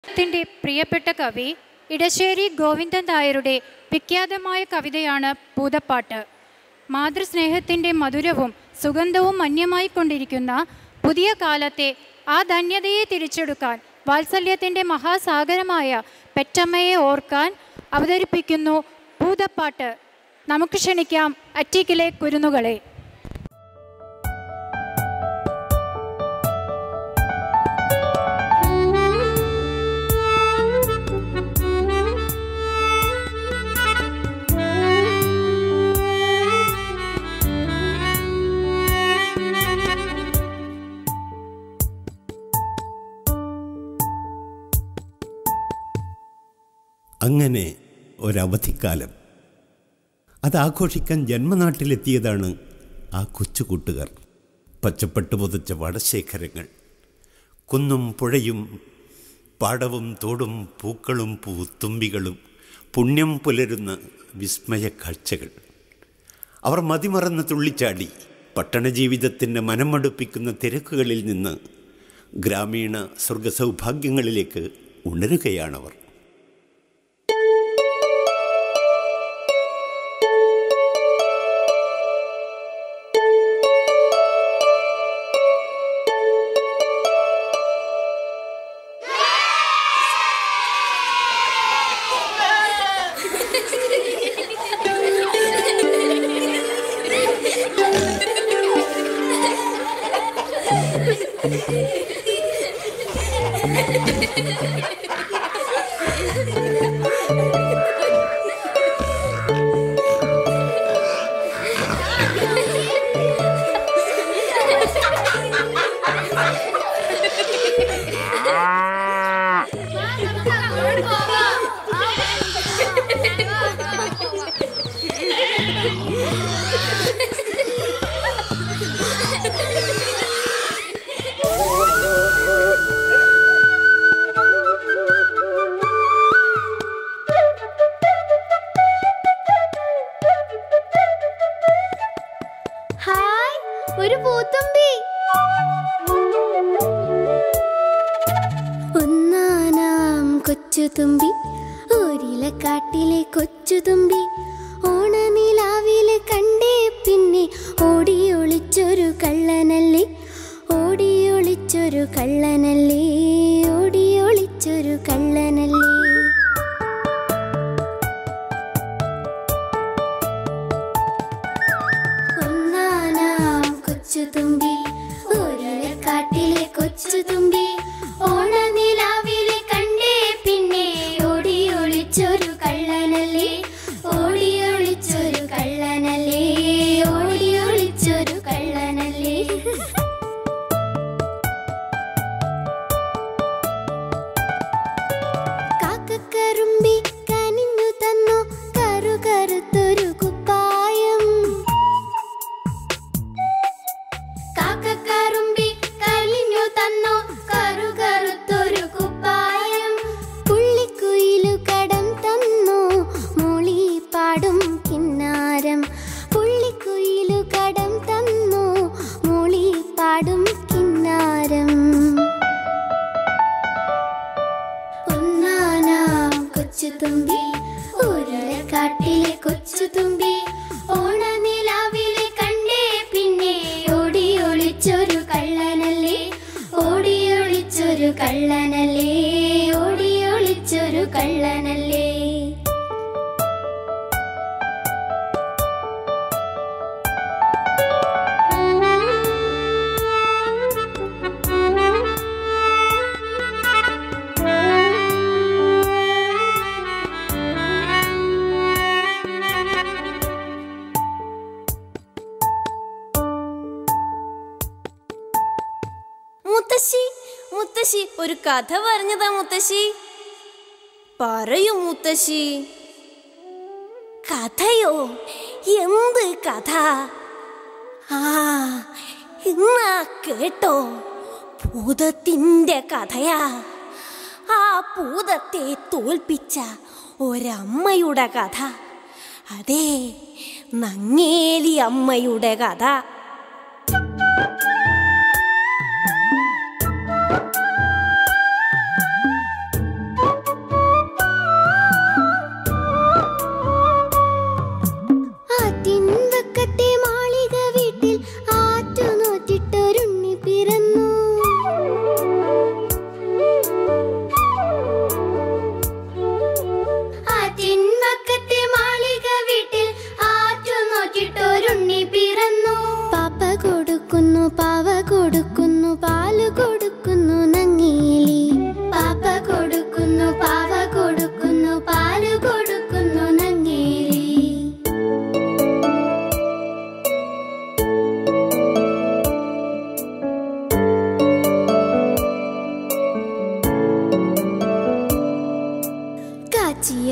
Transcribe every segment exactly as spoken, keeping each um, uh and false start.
ത്തിൻ്റെ പ്രിയപ്പെട്ട കവി ഇടശ്ശേരി ഗോവിന്ദൻ നായരുടെ വിഖ്യാതമായ കവിതയാണ് പൂതപ്പാട്ട്. മാതൃസ്നേഹത്തിൻ്റെ മധുരവും സുഗന്ധവും മന്യമായിക്കൊണ്ടിരിക്കുന്ന പുതിയ കാലത്തെ ആ ധന്യതയെ തിരിച്ചെടുക്കാൻ വാത്സല്യത്തിൻ്റെ മഹാസാഗരമായ പെറ്റമ്മയെ ഓർക്കാൻ അവതരിപ്പിക്കുന്നു പൂതപ്പാട്ട്. നമുക്ക് ക്ഷണിക്കാം അറ്റീക്കിലെ കുരുന്നുകളെ. അങ്ങനെ ഒരവധിക്കാലം അതാഘോഷിക്കാൻ ജന്മനാട്ടിലെത്തിയതാണ് ആ കൊച്ചു കൂട്ടുകാർ. പച്ചപ്പട്ട് പുതച്ച വടശേഖരങ്ങൾ, കുന്നും പുഴയും പാടവും തോടും പൂക്കളും പൂത്തുമ്പികളും, പുണ്യം പുലരുന്ന വിസ്മയ കാഴ്ചകൾ. അവർ മതിമറന്ന് തുള്ളിച്ചാടി പട്ടണജീവിതത്തിൻ്റെ മനമടുപ്പിക്കുന്ന തിരക്കുകളിൽ നിന്ന് ഗ്രാമീണ സ്വർഗസൗഭാഗ്യങ്ങളിലേക്ക് ഉണരുകയാണവർ. ഒരു പൂത്തുമ്പി. ഒന്നാനാം കൊച്ചുതുമ്പി, ഒരിലക്കാട്ടിലെ കൊച്ചുതുമ്പി, ഓണനിലാവിലെ കണ്ടേ പിന്നെ ഓടി ഒളിച്ചൊരു കള്ളനല്ലേ, ഓടി ഒളിച്ചൊരു കള്ളനല്ലേ, ഓടി ഒളിച്ചൊരു കള്ളനല്ലേ. കൊച്ചുതുമ്പി, ഒരിലക്കാട്ടിലെ കൊച്ചുതുമ്പി, ഓണനിലാവിലെ കണ്ടേ പിന്നെ ഓടി ഒളിച്ചൊരു കള്ളനല്ലേ, ഓടി ഒളിച്ചൊരു കള്ളനല്ലേ, ഓടി ഒളിച്ചൊരു കള്ളനല്ലേ. കാക്കക്കറുമ്പി കനിഞ്ഞു തന്നു കറുകറുത്തൊരു കുപ്പായം, കാക്കക്കറുമ്പി കനിഞ്ഞു തന്നു കറുകറുത്തൊരു കുപ്പായം. പുള്ളിക്കുയിലു കടം തന്നു മൂളി പാടും കിന്നാരം, പുള്ളിക്കുയിലു കടം തന്നു മൂളി പാടും കിന്നാരം. ഒന്നാനാം കൊച്ചുതുമ്പി, ഒരിലക്കാട്ടിലെ കൊച്ചുതുമ്പി, ഓണനിലാവിലെ കണ്ടേ പിന്നെ ഓടി ഒളിച്ചൊരു കള്ളനല്ലേ, ഓടി ഒളിച്ചൊരു കള്ളനല്ലേ, ഓടി ഒളിച്ചൊരു കള്ളനല്ലേ. മുത്തശ്ശി, മുത്തശ്ശി ഒരു കഥ പറഞ്ഞതാ മുത്തശ്ശി. പറയൂ മുത്തശ്ശി. കഥയോ? എന്ത് കഥ? ആ എന്നാ കേട്ടോ, ഭൂതത്തിൻ്റെ കഥയാ. ആ ഭൂതത്തെ തോൽപ്പിച്ച ഒരമ്മയുടെ കഥ. അതെ, നങ്ങേലി അമ്മയുടെ കഥ.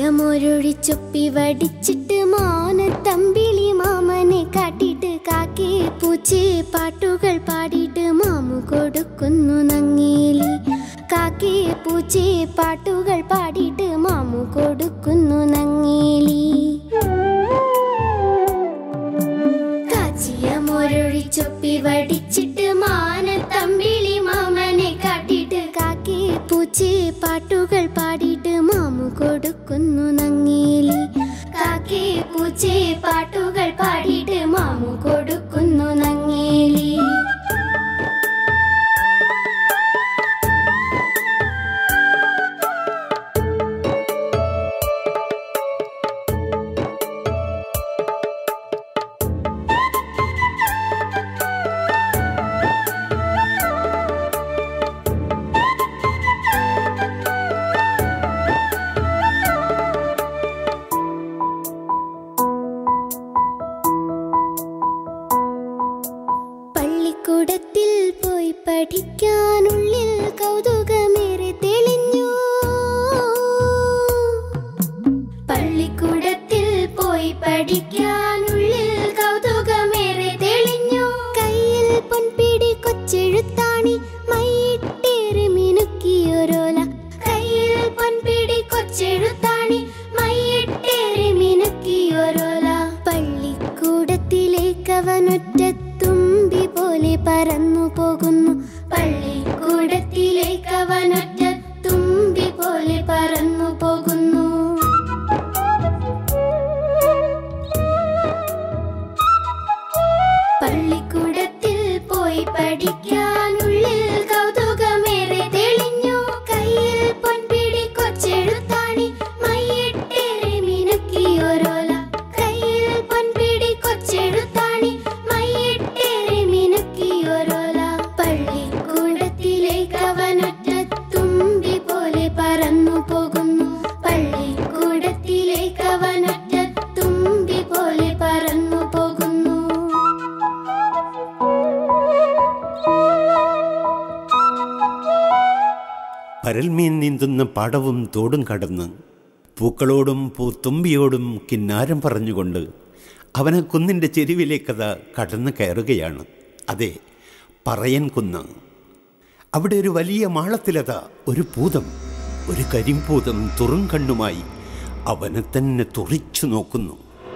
കാച്ചിയമൊരൊഴിച്ചൊപ്പി വടിച്ചിട്ട് മാനത്തമ്പിളി മാമനെ കാട്ടിട്ട് കാക്കേ പൂച്ചേ പാട്ടുകൾ പാടിയിട്ട് മാമു കൊടുക്കുന്നു നങ്ങേലി. കാക്കേ പൂച്ചേ പാട്ടുകൾ പാടിയിട്ട് മാമു കൊടുക്കുന്നു നങ്ങേലി. കാച്ചിയമൊരൊഴിച്ചൊപ്പി വടിച്ചിട്ട് മാനത്തമ്പിളി മാമനെ കാട്ടിട്ട് കാക്കേ പൂച്ചേ പാട്ടുകൾ പാടിയിട്ട് മാമു കൊടുക്കുന്നു നങ്ങേലി. കാക്കേ പൂച്ചേ പാട്ടുകൾ പാടിയിട്ട് മാമു കൊടുക്കുന്നു നങ്ങേലി. പള്ളിക്കൂടത്തിൽ പോയി പഠിക്കാനുള്ളിൽ കൗതുകമേറെ തെളിഞ്ഞു. പള്ളിക്കൂടത്തിൽ പോയി പഠിക്കാനുള്ളിൽ കൗതുകമേറെ തെളിഞ്ഞു. കയ്യിൽ പൊൻപിടി കൊച്ചെഴുത്താണി മൈയിട്ടേറി മിനുക്കിയൊരോല. കയ്യിൽ പൊൻപിടി കൊച്ചെഴുത്താണി മൈയിട്ടേറി മിനുക്കിയൊരോല. പള്ളിക്കൂടത്തിലേക്കവനൊറ്റ തുമ്പി പോലെ പറന്നു പോകുന്നു. പള്ളിക്കൂടത്തിലേക്കവനൊറ്റ തുമ്പി പോലെ പറന്നു പോകുന്നു. പള്ളിക്കൂടത്തിൽ പോയി പഠിക്കാനുള്ളിൽ കൗതുകമേറെ തെളിഞ്ഞു. കയ്യിൽ പൊൻപിടി കൊച്ചെഴുത്താണി മൈയിട്ടേറി മിനുക്കിയൊരോല. കയ്യിൽ പൊൻപിടി കൊച്ചെഴുത്താണി മൈയിട്ടേറി മിനുക്കിയൊരോല. പള്ളിക്കൂടത്തിലേക്കവനൊറ്റ തുമ്പി പോലെ പറന്നു പോകുന്നു. പള്ളിക്കൂടത്തിലേക്കവനൊറ്റ തുമ്പി പോലെ പറന്നു പോകുന്നു. പരൽമീൻ നീന്തുന്ന പാടവും തോടും കടന്ന് പൂക്കളോടും പൂത്തുമ്പിയോടും കിന്നാരം പറഞ്ഞുകൊണ്ട് അവനെ കുന്നിൻ്റെ ചെരുവിലേക്കത കടന്നു കയറുകയാണ്. അതെ, പറയൻ കുന്ന്. അവിടെ ഒരു വലിയ മാളത്തിലത ഒരു പൂതം, ഒരു കരിമ്പൂതം തുറും കണ്ണുമായി അവനെ തന്നെ തുറിച്ചു നോക്കുന്നു.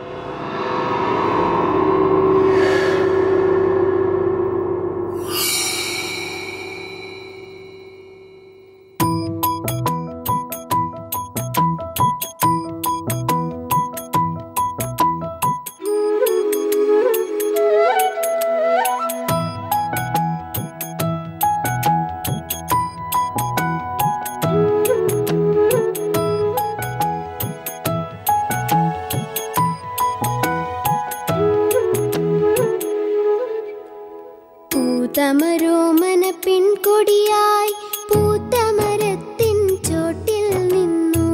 പൂതമരോമന പെൺകൊടിയായി പൂത്തമരത്തിൻ ചോട്ടിൽ നിന്നു.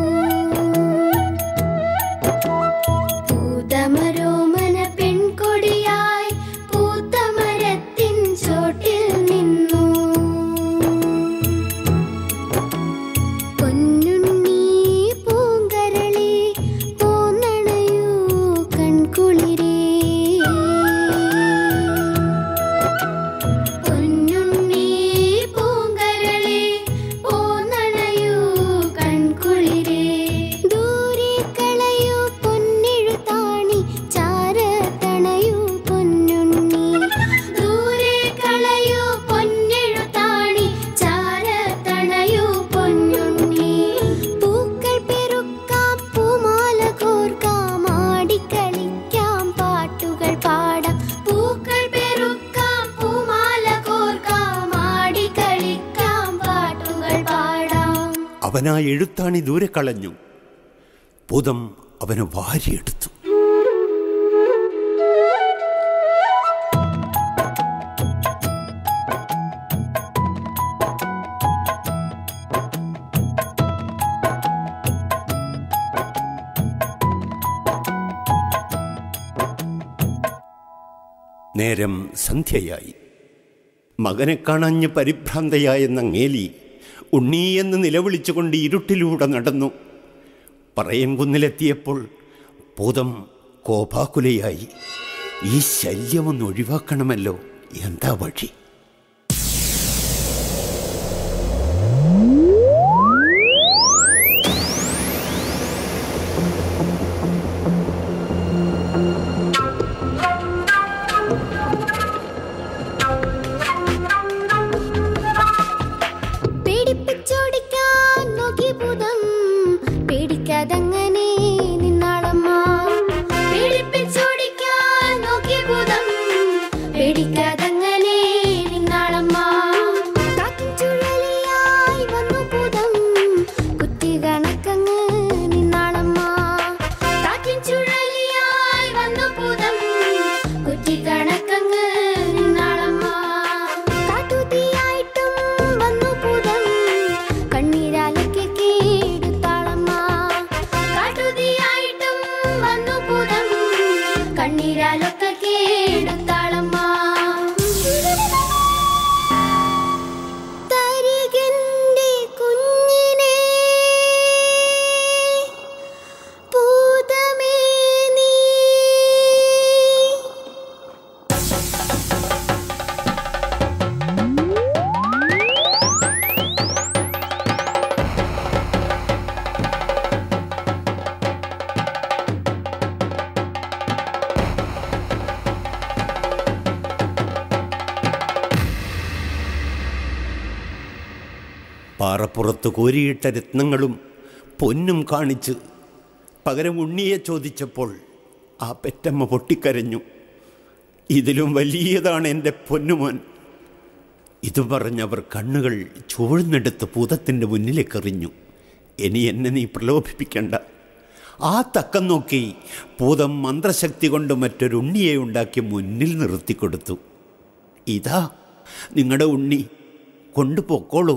പൂതമരോമന പെൺകൊടിയായി പൂത്തമരത്തിൻ ചോട്ടിൽ നിന്നു. പൊന്നുണ്ണി പൂങ്കരളി പോന്നണയൂ കൺകുളിരേ. പൊന്നുണ്ണി പൂങ്കരളി പോന്നണയൂ കൺകുളിരേ. ദൂരെ കളയൂ പൊന്നെഴുതാണി ചാരത്തണയൂ പൊന്നുണ്ണി. ദൂരെ കളയൂ പൊന്നെഴുതാണി ചാരത്തണയൂ പൊന്നുണ്ണി. പൂക്കൾ പെറുക്കാം പൂമാല കോർക്കാം ആടിക്കളിക്കാം പാട്ടുകൾ പാടാം. പൂക്കൾ പെറുക്കാം പൂമാല കോർക്കാം ആടിക്കളിക്കാം പാട്ടുകൾ പാടാം. അവനാ എഴുത്താണി ദൂരെ കളഞ്ഞു. പൂതം അവനെ വാരിയെടുത്തു. നേരം സന്ധ്യയായി. മകനെ കാണാഞ്ഞ് പരിഭ്രാന്തയായ നങ്ങേലി ഉണ്ണീയെന്ന് നിലവിളിച്ചുകൊണ്ട് ഇരുട്ടിലൂടെ നടന്നു. പറയൻകുന്നിലെത്തിയപ്പോൾ പൂതം കോപാകുലയായി. ഈ ശല്യമൊന്ന് ഒഴിവാക്കണമല്ലോ, എന്താ വഴി? പാറപ്പുറത്ത് കോരിയിട്ട രത്നങ്ങളും പൊന്നും കാണിച്ച് പകരം ഉണ്ണിയെ ചോദിച്ചപ്പോൾ ആ പെറ്റമ്മ പൊട്ടിക്കരഞ്ഞു. ഇതിലും വലിയതാണ് എൻ്റെ പൊന്നുമോൻ. ഇതു പറഞ്ഞവർ കണ്ണുകൾ ചൂഴ്ന്നെടുത്ത് പൂതത്തിൻ്റെ മുന്നിലേക്കെറിഞ്ഞു. ഇനി എന്നെ നീ പ്രലോഭിപ്പിക്കണ്ട. ആ തക്കം നോക്കി പൂതം മന്ത്രശക്തി കൊണ്ട് മറ്റൊരുണ്ണിയെ ഉണ്ടാക്കി മുന്നിൽ നിർത്തിക്കൊടുത്തു. ഇതാ നിങ്ങളുടെ ഉണ്ണി, കൊണ്ടുപോക്കോളൂ.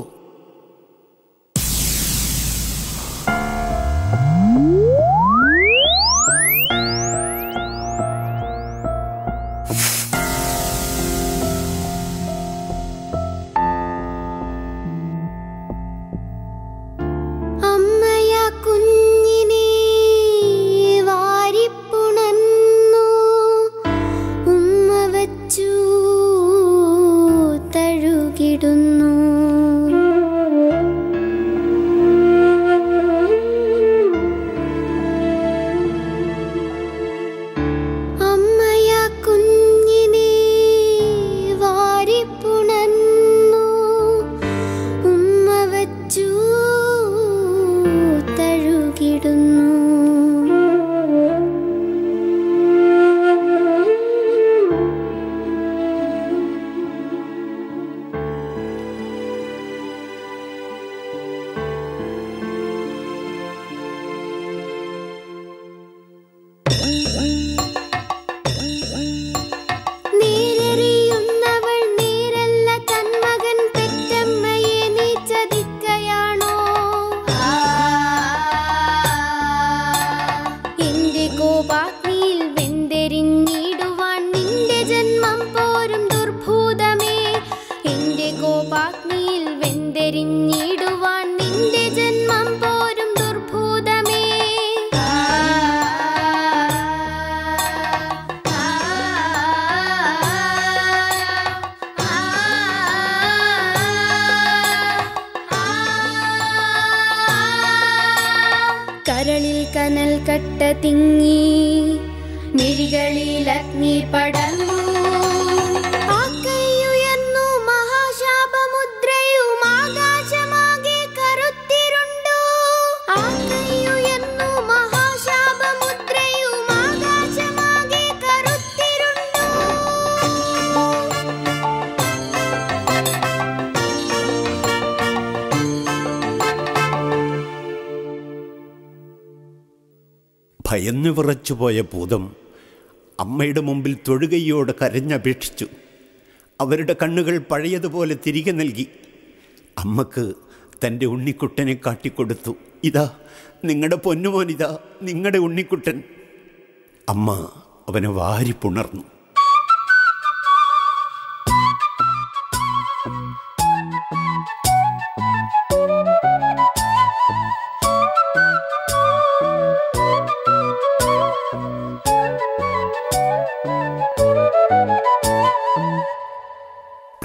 കരളിൽ കനൽ കട്ട തിങ്ങി, മിഴികളിൽ അഗ്നി പടർന്നു. ആ കൈയുയർന്നു മഹാശാപമുദ്രയും ആകാശമാകെ കറുത്തിരുണ്ടു. ആ കൈയുയർന്നു മഹാശാപമുദ്രയും ആകാശമാകെ കറുത്തിരുണ്ടു. ഭയന്നു വിറച്ചുപോയ പൂതം അമ്മയുടെ മുമ്പിൽ തൊഴുകയോടെ കരഞ്ഞപേക്ഷിച്ചു. അവരുടെ കണ്ണുകൾ പഴയതുപോലെ തിരികെ നൽകി. അമ്മക്ക് തൻ്റെ ഉണ്ണിക്കുട്ടനെ കാട്ടിക്കൊടുത്തു. ഇതാ നിങ്ങളുടെ പൊന്നുമോനിതാ, നിങ്ങളുടെ ഉണ്ണിക്കുട്ടൻ. അമ്മ അവനെ വാരിപ്പുണർന്നു.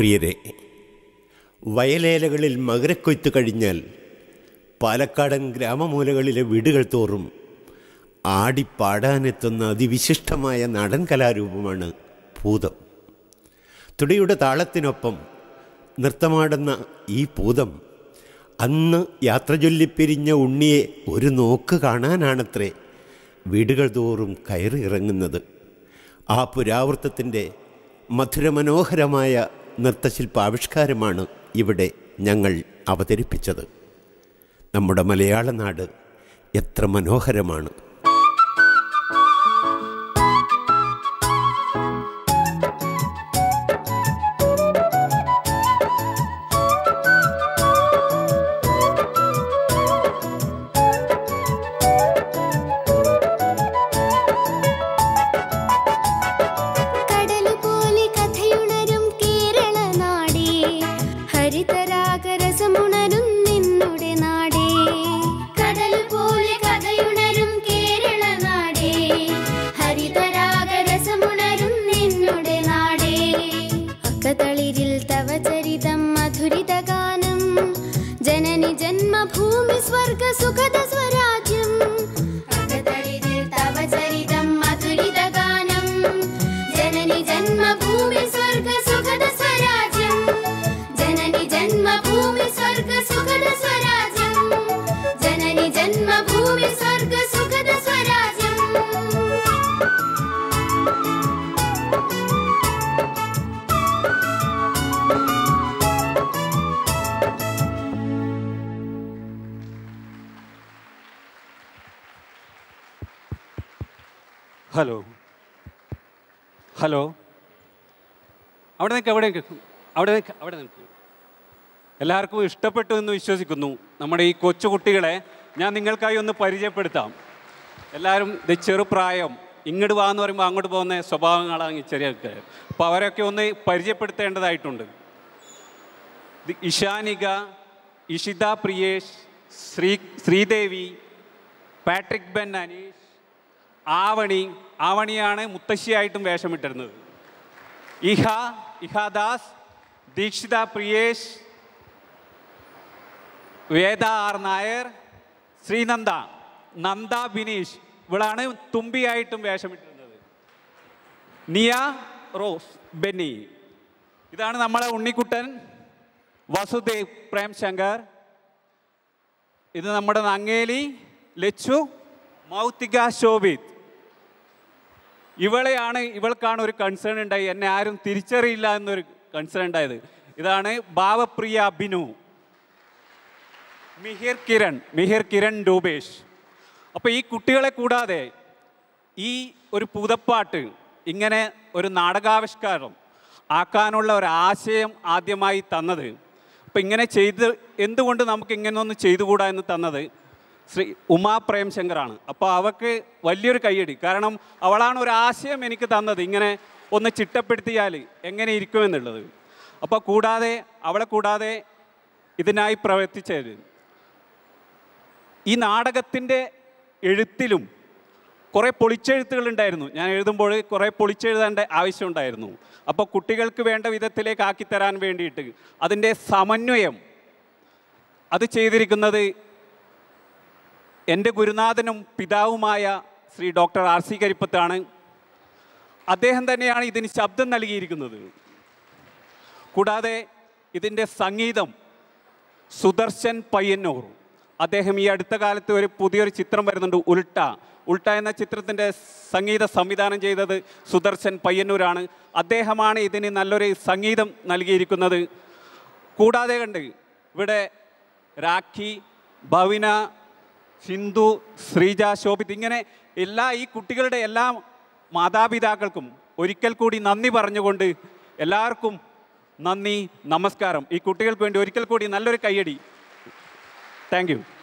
പ്രിയരെ, വയലേലകളിൽ മകരക്കൊയ്ത്ത് കഴിഞ്ഞാൽ പാലക്കാടൻ ഗ്രാമമൂലകളിലെ വീടുകൾ തോറും ആടിപ്പാടാനെത്തുന്ന അതിവിശിഷ്ടമായ നാടൻ കലാരൂപമാണ് പൂതം. തുടിയുടെ താളത്തിനൊപ്പം നൃത്തമാടുന്ന ഈ പൂതം അന്ന് യാത്ര ചൊല്ലിപ്പിരിഞ്ഞ ഉണ്ണിയെ ഒരു നോക്ക് കാണാനാണത്രേ വീടുകൾ തോറും കയറി ഇറങ്ങുന്നത്. ആ പുരാവൃത്തത്തിൻ്റെ മധുരമനോഹരമായ നൃത്തശില്പാവിഷ്കാരമാണ് ഇവിടെ ഞങ്ങൾ അവതരിപ്പിച്ചത്. നമ്മുടെ മലയാള നാട് എത്ര മനോഹരമാണ്! ജന്മഭൂമി സ്വർഗ സുഖദ സ്വരാജ്യം തവ ചരിതം മധുരിത ഗാനം ജനനി ജന്മഭൂമി സ്വർഗ സുഖദ സ്വരാജ്യം ജനനി ജന്മഭൂമി സ്വർഗ സുഖദ സ്വരാജ്യം ജനനി ജന്മഭൂമി സ്വർഗ സുഖദ സ്വരാജ്യം. ഹലോ ഹലോ അവിടെ നിൽക്കുക, അവിടെ നിൽക്കും, അവിടെ നിൽക്കുക, അവിടെ നിൽക്കുക. എല്ലാവർക്കും ഇഷ്ടപ്പെട്ടു എന്ന് വിശ്വസിക്കുന്നു. നമ്മുടെ ഈ കൊച്ചു കുട്ടികളെ ഞാൻ നിങ്ങൾക്കായി ഒന്ന് പരിചയപ്പെടുത്താം. എല്ലാവരും ഇത് ചെറുപ്രായം, ഇങ്ങോട്ട് വാ എന്ന് പറയുമ്പോൾ അങ്ങോട്ട് പോകുന്ന സ്വഭാവങ്ങളാണ് ചെറിയൊക്കെ. അപ്പോൾ അവരൊക്കെ ഒന്ന് പരിചയപ്പെടുത്തേണ്ടതായിട്ടുണ്ട്. ഇത് ഇഷാനിക, ഇഷിത പ്രിയേഷ്, ശ്രീ ശ്രീദേവി, പാട്രിക് ബെൻ അനീഷ്, ആവണി. ആവണിയാണ് മുത്തശ്ശിയായിട്ടും വേഷമിട്ടിരുന്നത്. ഇഹ ഇഹാദാസ്, ദീക്ഷിത പ്രിയേഷ്, വേദ ആർ നായർ, ശ്രീനന്ദ, നന്ദ ബിനീഷ്, ഇവളാണ് തുമ്പിയായിട്ടും വേഷമിട്ടിരുന്നത്. നിയ റോസ് ബെന്നി. ഇതാണ് നമ്മളെ ഉണ്ണിക്കുട്ടൻ വസുദേവ് പ്രേംശങ്കർ. ഇത് നമ്മുടെ നങ്ങേലി ലച്ചു, മൗത്തിക ശോഭിത്. ഇവളെയാണ് ഇവൾക്കാണ് ഒരു കൺസേൺ ഉണ്ടായി, എന്നെ ആരും തിരിച്ചറിയില്ല എന്നൊരു കൺസേൺ ഉണ്ടായത്. ഇതാണ് ഭാവപ്രിയ ബിനു. മിഹിർ കിരൺ മിഹിർ കിരൺ ഡൂബേഷ്. അപ്പോൾ ഈ കുട്ടികളെ കൂടാതെ ഈ ഒരു പൂതപ്പാട്ട് ഇങ്ങനെ ഒരു നാടകാവിഷ്കാരം ആക്കാനുള്ള ഒരു ആശയം ആദ്യമായി തന്നത്, അപ്പം ഇങ്ങനെ ചെയ്ത് എന്തുകൊണ്ട് നമുക്ക് ഇങ്ങനെ ഒന്ന് ചെയ്തുകൂടാ എന്ന് തന്നത് ശ്രീ ഉമാ പ്രേംശങ്കറാണ്. അപ്പോൾ അവൾക്ക് വലിയൊരു കയ്യടി. കാരണം അവളാണ് ഒരു ആശയം എനിക്ക് തന്നത്, ഇങ്ങനെ ഒന്ന് ചിട്ടപ്പെടുത്തിയാൽ എങ്ങനെ ഇരിക്കുമെന്നുള്ളത്. അപ്പോൾ കൂടാതെ അവളെ കൂടാതെ ഇതിനായി പ്രവർത്തിച്ചത് ഈ നാടകത്തിൻ്റെ എഴുത്തിലും കുറേ പൊളിച്ചെഴുത്തുകളുണ്ടായിരുന്നു. ഞാൻ എഴുതുമ്പോൾ കുറേ പൊളിച്ചെഴുതേണ്ട ആവശ്യമുണ്ടായിരുന്നു. അപ്പോൾ കുട്ടികൾക്ക് വേണ്ട വിധത്തിലേക്ക് ആക്കിത്തരാൻ വേണ്ടിയിട്ട് അതിൻ്റെ സമന്വയം അത് ചെയ്തിരിക്കുന്നത് എൻ്റെ ഗുരുനാഥനും പിതാവുമായ ശ്രീ ഡോക്ടർ ആർ സി കരിപ്പത്താണ്. അദ്ദേഹം തന്നെയാണ് ഇതിന് ശബ്ദം നൽകിയിരിക്കുന്നത്. കൂടാതെ ഇതിൻ്റെ സംഗീതം സുദർശൻ പയ്യന്നൂർ. അദ്ദേഹം ഈ അടുത്ത കാലത്ത് ഒരു പുതിയൊരു ചിത്രം വരുന്നുണ്ട്, ഉൾട്ട. ഉൾട്ട എന്ന ചിത്രത്തിൻ്റെ സംഗീത സംവിധാനം ചെയ്തത് സുദർശൻ പയ്യന്നൂരാണ്. അദ്ദേഹമാണ് ഇതിന് നല്ലൊരു സംഗീതം നൽകിയിരിക്കുന്നത്. കൂടാതെ കണ്ട് ഇവിടെ രാഖി, ഭവിന, സിന്ധു, ശ്രീജ, ശോഭിത്, ഇങ്ങനെ എല്ലാ ഈ കുട്ടികളുടെ എല്ലാ മാതാപിതാക്കൾക്കും ഒരിക്കൽ കൂടി നന്ദി പറഞ്ഞുകൊണ്ട് എല്ലാവർക്കും നന്ദി, നമസ്കാരം. ഈ കുട്ടികൾക്ക് വേണ്ടി ഒരിക്കൽ കൂടി നല്ലൊരു കയ്യടി. Thank U.